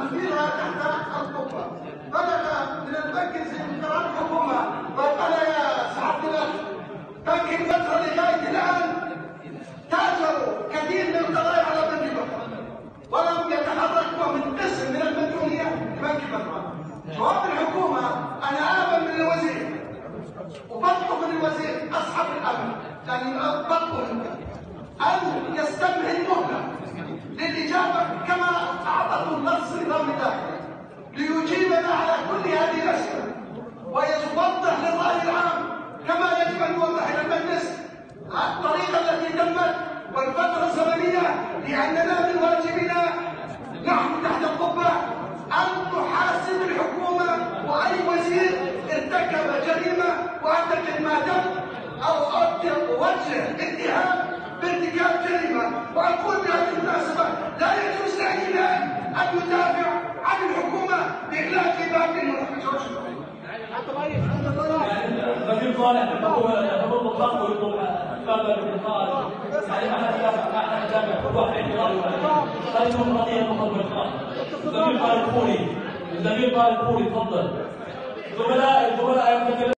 تديرها تحت القبه. بلغ من المركز من قرار الحكومه وقال يا سعاده الاخ بنك الفتره لغايه الان تاجروا كثير من القضايا على بنك الفتره ولم يتحرك ومن قسم من المديونيه لبنك الفتره. جواب الحكومه انا امن من الوزير وبطلب من الوزير اصحاب الامن يعني بطلب ان يستمهل مهله للاجابه كما اعطته النص النظام الداخلي ليجيبنا على كل هذه الاسئله ويوضح للراي العام كما يجب ان يوضح الى المجلس الطريقه التي تمت والفتره الزمنيه، لاننا من واجبنا نحن تحت القبه ان نحاسب الحكومه واي وزير ارتكب جريمه وادى كلمه او وجه اتهام بارتكاب جريمه. واقول بهذه المناسبه لا يجوز لاي ان يدافع عن الحكومه باغلاق باب المناقشه. وزير صالح يضم الخط ويطلب كتابه بالخارج يعني معنى جامع وضوح اعتراضي هذه ديمقراطيه تفضل بالخارج. الزميل خالد فوري تفضل. زملاء